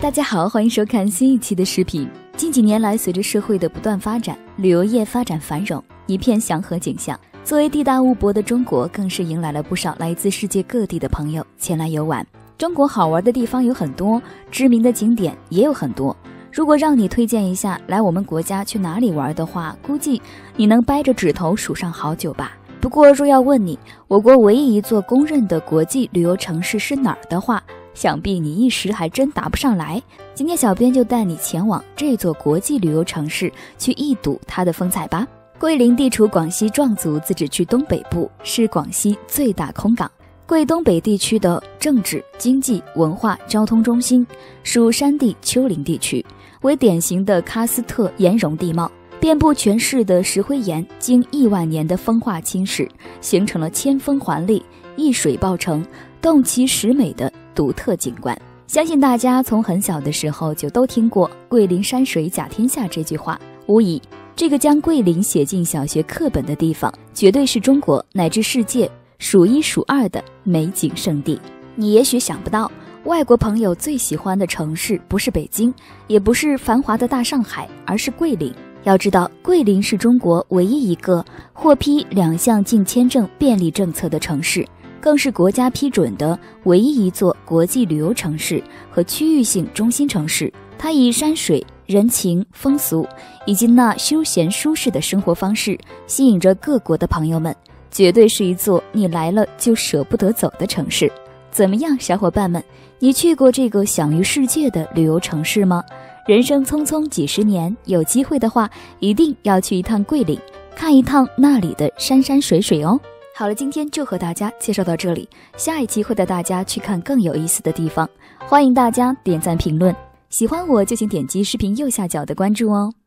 大家好，欢迎收看新一期的视频。近几年来，随着社会的不断发展，旅游业发展繁荣，一片祥和景象。作为地大物博的中国，更是迎来了不少来自世界各地的朋友前来游玩。中国好玩的地方有很多，知名的景点也有很多。如果让你推荐一下来我们国家去哪里玩的话，估计你能掰着指头数上好久吧。不过若要问你，我国唯一一座公认的国际旅游城市是哪儿的话，想必你一时还真答不上来。今天小编就带你前往这座国际旅游城市，去一睹它的风采吧。桂林地处广西壮族自治区东北部，是广西最大空港，桂东北地区的政治、经济、文化、交通中心，属山地丘陵地区，为典型的喀斯特岩溶地貌。遍布全市的石灰岩经亿万年的风化侵蚀，形成了千峰环立、一水抱城、洞奇石美的独特景观。相信大家从很小的时候就都听过桂林山水甲天下这句话，无疑这个将桂林写进小学课本的地方，绝对是中国乃至世界数一数二的美景胜地。你也许想不到，外国朋友最喜欢的城市不是北京，也不是繁华的大上海，而是桂林。要知道，桂林是中国唯一一个获批2项进签证便利政策的城市，更是国家批准的唯一一座国际旅游城市和区域性中心城市。它以山水、人情、风俗以及那休闲舒适的生活方式，吸引着各国的朋友们，绝对是一座你来了就舍不得走的城市。怎么样，小伙伴们，你去过这个享誉世界的旅游城市吗？人生匆匆几十年，有机会的话，一定要去一趟桂林，看一趟那里的山山水水哦。好了，今天就和大家介绍到这里，下一期会带大家去看更有意思的地方，欢迎大家点赞评论。喜欢我就请点击视频右下角的关注哦。